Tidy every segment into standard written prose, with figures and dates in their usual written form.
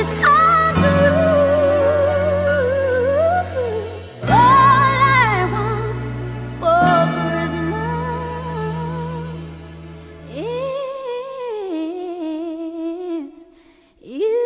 wish come true. All I want for Christmas is you.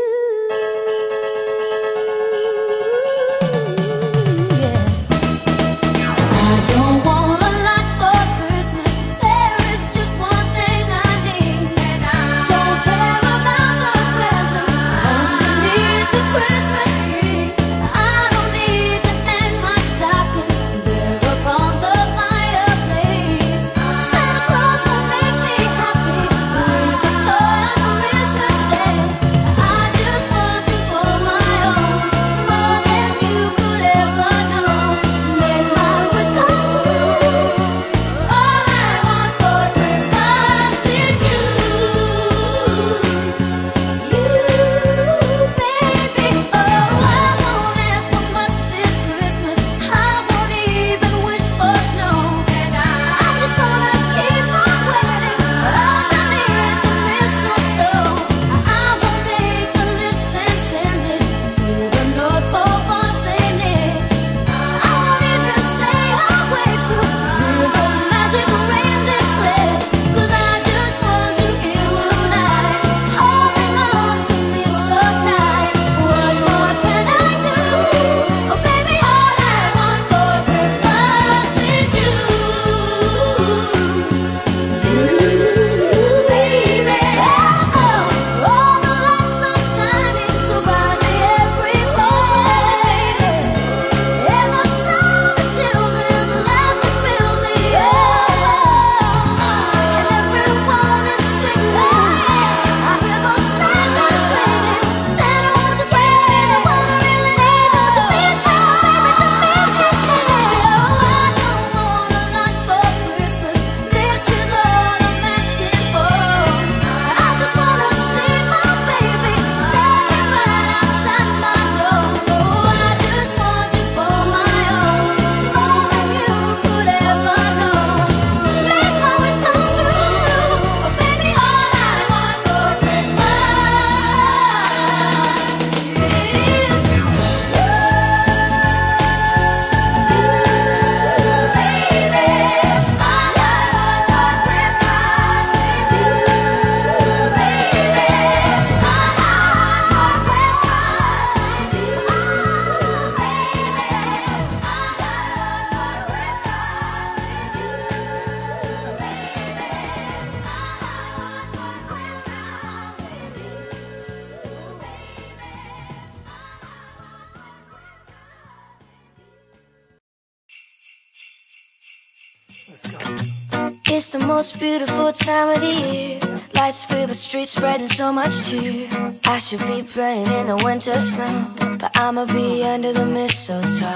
It's the most beautiful time of the year. Lights fill the streets, spreading so much cheer. I should be playing in the winter snow, but I'ma be under the mistletoe.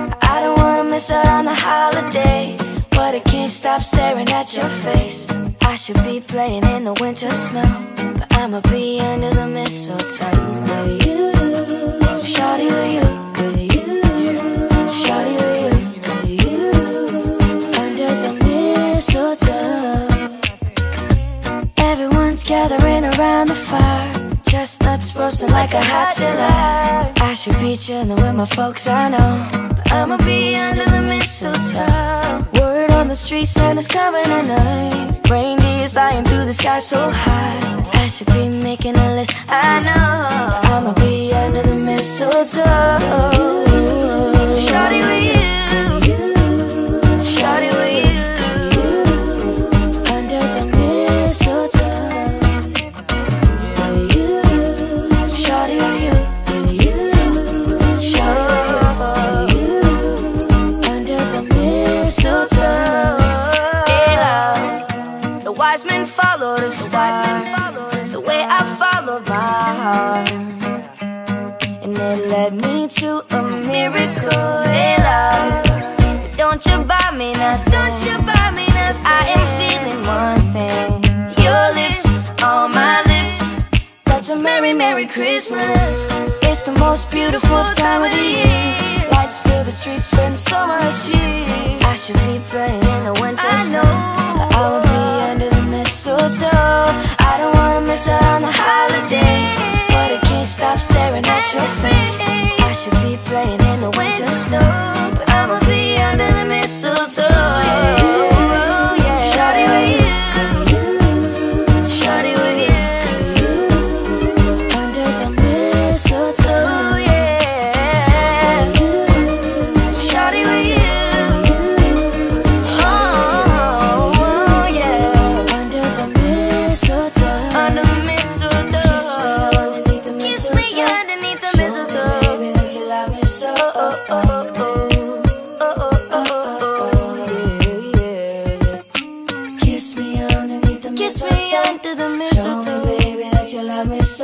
I don't wanna miss out on the holiday, but I can't stop staring at your face. I should be playing in the winter snow, but I'ma be under the mistletoe. With you, shawty, with you, with you, shawty, with you, with you, under the mistletoe. Everyone's gathering around the fire, chestnuts roasting like a hot July. I should be chilling with my folks, I know, but I'ma be under the mistletoe. Word on the street, Santa's coming tonight. Reindeer's flying through the sky so high. I should be making a list, I know, but I'ma be under the mistletoe. Shawty with you, shawty with you, under the mistletoe. With you, shawty with you, with you, shawty with you, under the mistletoe. The wise men followed a star, the way I followed my heart, and it led me to a miracle. Hey love, don't you buy me nothing, don't you buy me nothing. I am feeling one thing, your lips on my lips. That's a merry, merry Christmas. It's the most beautiful time of the year. Lights fill the streets, spend so much cheer. I should be playing in the winter snow, but I will be under the mistletoe. I don't wanna miss out on the holiday, but I can't stop staring your face. I should be playing in the winter snow, but I'ma be under the mistletoe. Shawty with you, shawty with you, under the mistletoe, yeah. Shawty with you, oh yeah, under the mistletoe, under the mistletoe. Kiss me underneath the mistletoe, baby, that you love me so. Kiss me under the mistletoe. Show me, baby, that you love me so.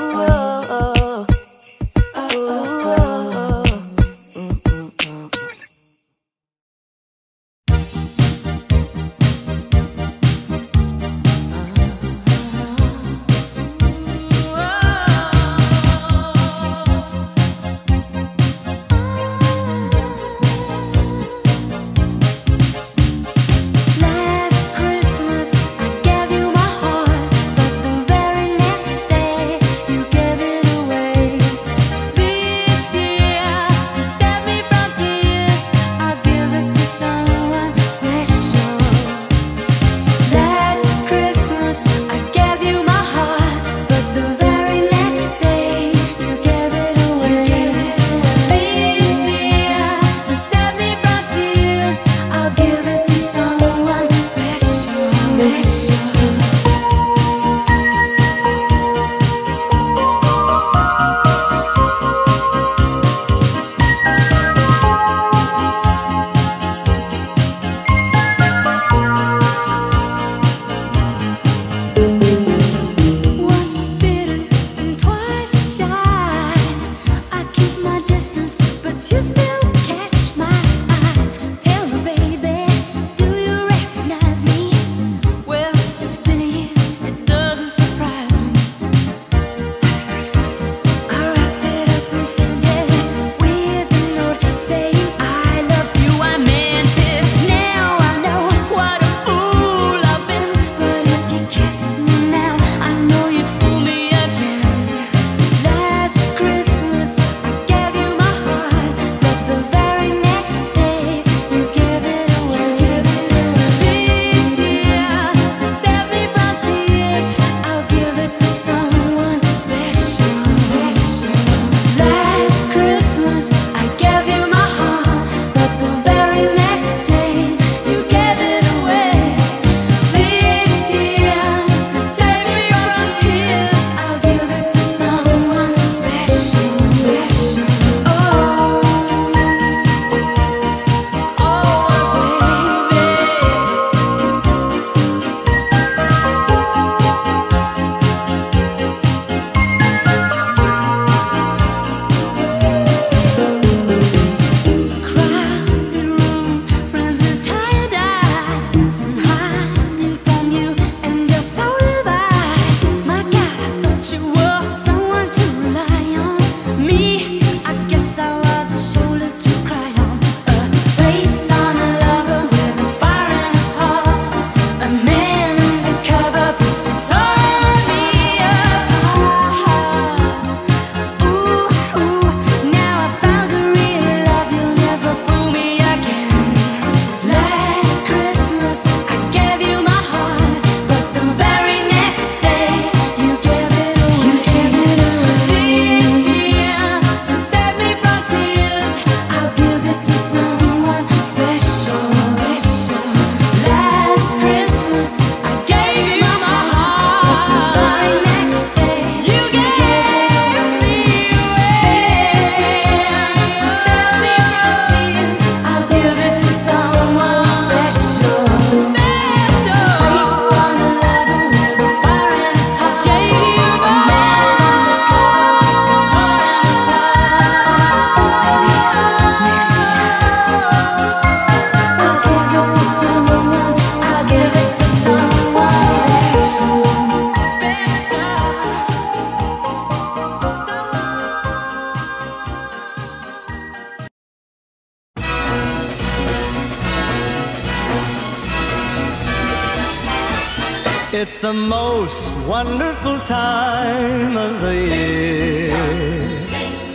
It's the most wonderful time of the year.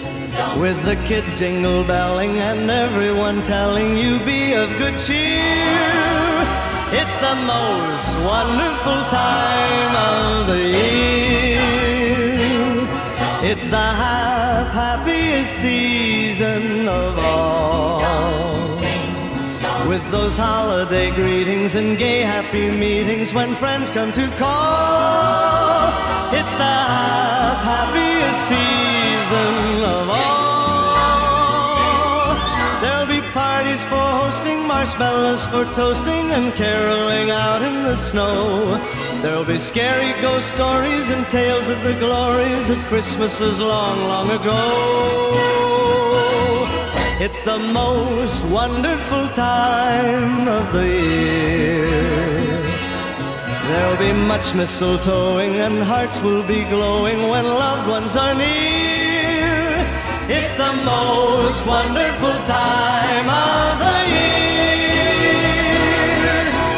with the kids jingle belling and everyone telling you be of good cheer. It's the most wonderful time of the year. It's the happiest season of all, with those holiday greetings and gay happy meetings when friends come to call. It's the happiest season of all. There'll be parties for hosting, marshmallows for toasting, and caroling out in the snow. There'll be scary ghost stories and tales of the glories of Christmases long, long ago. It's the most wonderful time of the year. There'll be much mistletoeing and hearts will be glowing when loved ones are near. It's the most wonderful time of the year.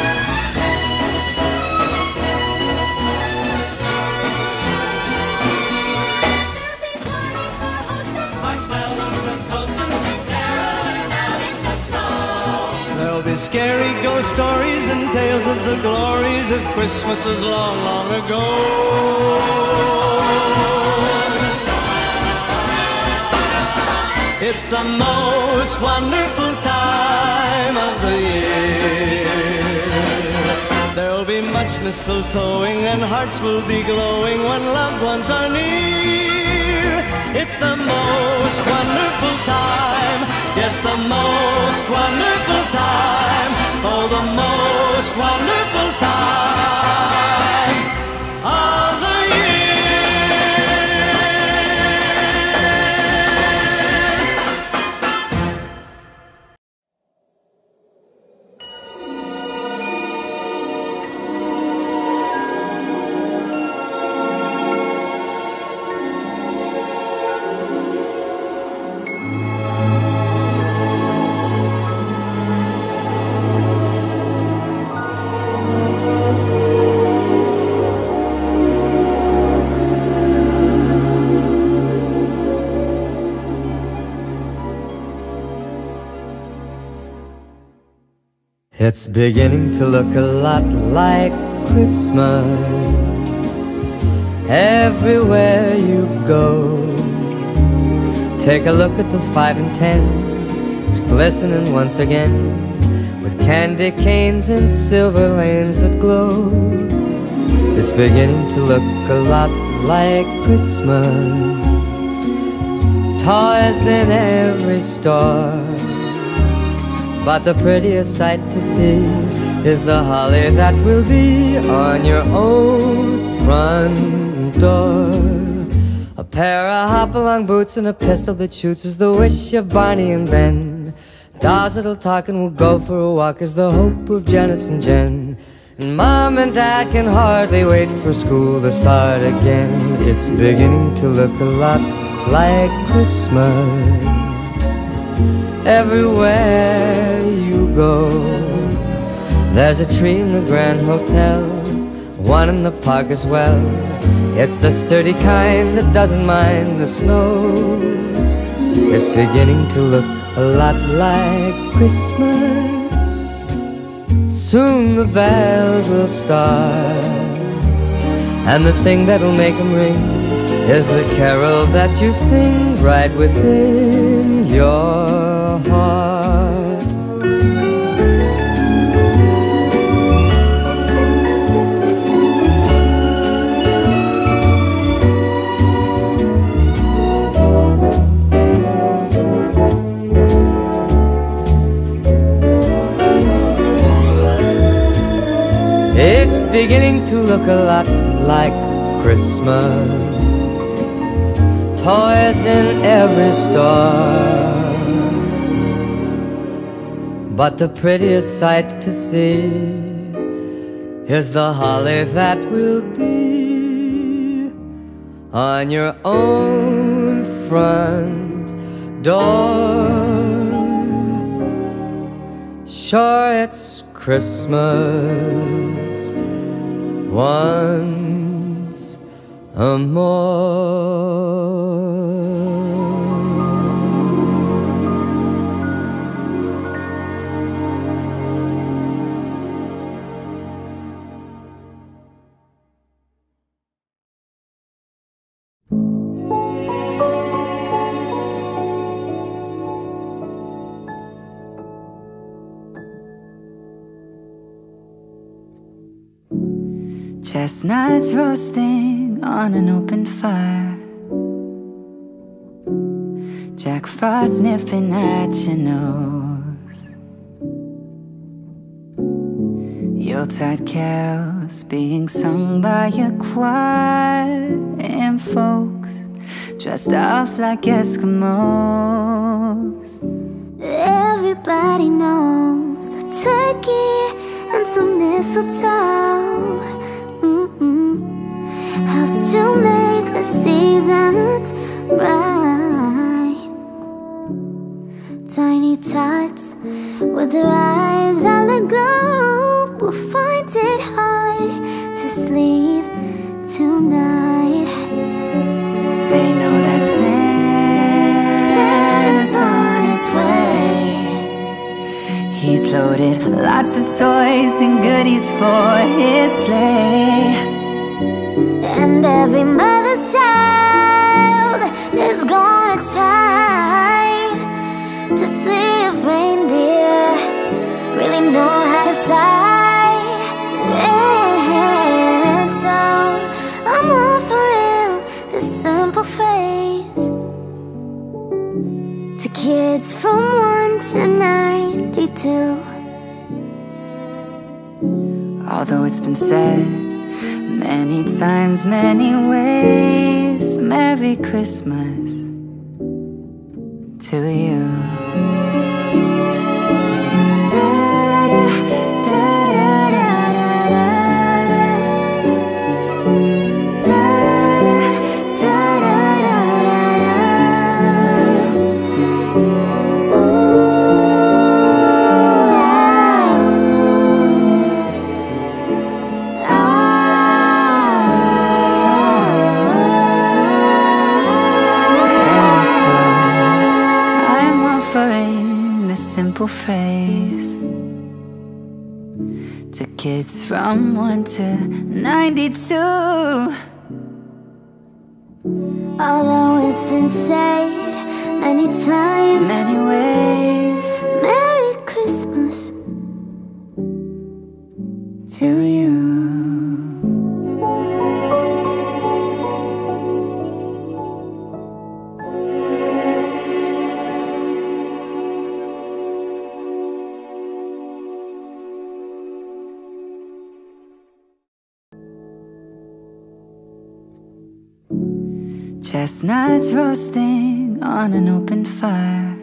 There'll be scary ghost stories and tales of the glories of Christmases long, long ago. It's the most wonderful time of the year. There'll be much mistletoeing and hearts will be glowing when loved ones are near. It's the most wonderful time, yes, the most wonderful time, oh, the most wonderful time of the It's beginning to look a lot like Christmas everywhere you go. Take a look at the 5 and 10. It's glistening once again with candy canes and silver lanes that glow. It's beginning to look a lot like Christmas. Toys in every store, but the prettiest sight to see is the holly that will be on your own front door. A pair of hop-along boots and a pistol that shoots is the wish of Barney and Ben. Dolls that'll talk and will go for a walk is the hope of Janice and Jen. And Mom and Dad can hardly wait for school to start again. It's beginning to look a lot like Christmas everywhere you go. There's a tree in the Grand Hotel, one in the park as well. It's the sturdy kind that doesn't mind the snow. It's beginning to look a lot like Christmas. Soon the bells will start, and the thing that'll make them ring is the carol that you sing right within your heart. It's beginning to look a lot like Christmas. Toys in every store, but the prettiest sight to see is the holly that will be on your own front door. Sure, it's Christmas once more. Chestnuts roasting on an open fire, Jack Frost nipping at your nose, Yuletide carols being sung by a choir, and folks dressed up like Eskimos. Everybody knows a turkey and some mistletoe helps to make the seasons bright. Tiny tots with their eyes on the globe will find it hard to sleep tonight. They know that Santa's on his way. He's loaded lots of toys and goodies for his sleigh. And every mother's child is gonna try to see if reindeer really know how to fly. And so I'm offering this simple phrase to kids from 1 to 92. Although it's been said many times, many ways, Merry Christmas to you. Simple phrase to kids from 1 to 92. Although it's been said many times, many ways, Merry Christmas to you. Chestnuts roasting on an open fire,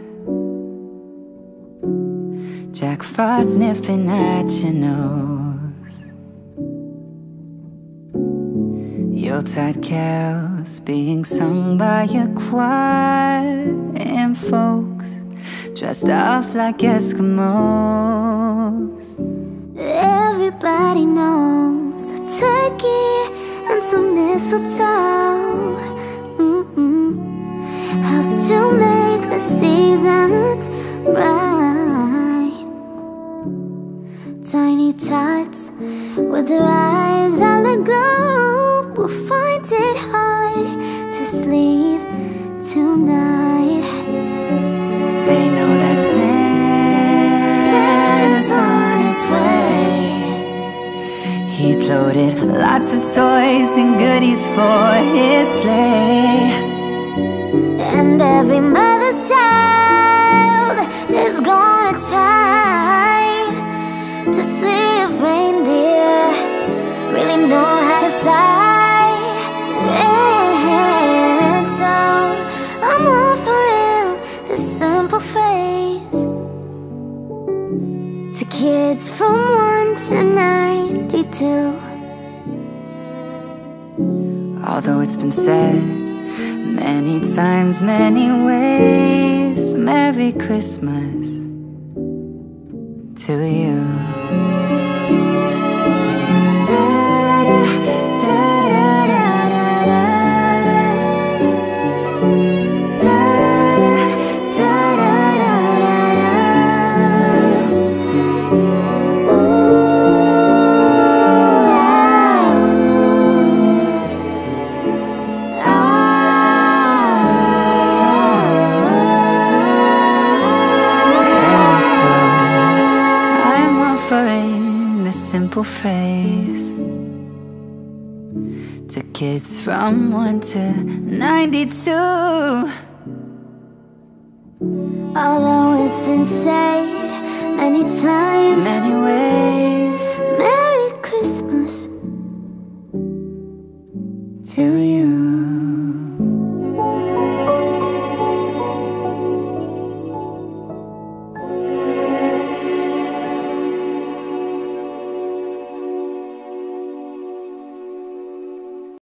Jack Frost nipping at your nose, Yuletide carols being sung by a choir, and folks dressed up like Eskimos. Everybody knows a turkey and some mistletoe helps to make the seasons bright. Tiny tots with their eyes on the globe will find it hard to sleep tonight. They know that Santa's on his way. He's loaded lots of toys and goodies for his sleigh. And every mother's child is gonna try to see if reindeer really know how to fly. And so I'm offering this simple phrase to kids from 1 to 92. Although it's been said many times, many ways, Merry Christmas to you. Simple phrase to kids from 1 to 92. Although it's been said many times, Many ways Merry Christmas to you.